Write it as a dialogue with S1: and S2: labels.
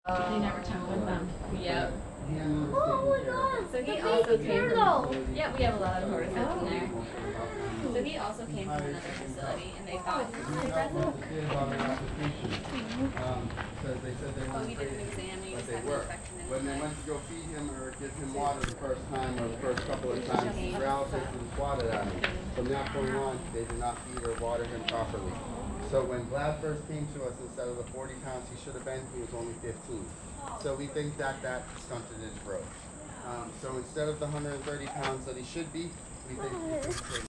S1: They never took with them.
S2: Yep.
S3: Oh my god!
S2: So he also came from, yeah, we have a lot of horses in there. So he also came from another facility, and they thought he was present.
S3: Because they said they
S2: But
S3: weren't
S2: we did an
S3: crazy,
S2: exam, and he
S3: but
S2: just
S3: they
S2: had an
S3: were.
S2: infection in
S3: When
S2: his
S3: they
S2: leg.
S3: went to go feed him or give him water the first time or the first couple of times, he growled and swatted at him. From that point on, they did not feed or water him properly. So when Vlad first came to us, instead of the 40 pounds he should have been, he was only 15. So we think that stunted his growth. So instead of the 130 pounds that he should be, we think he could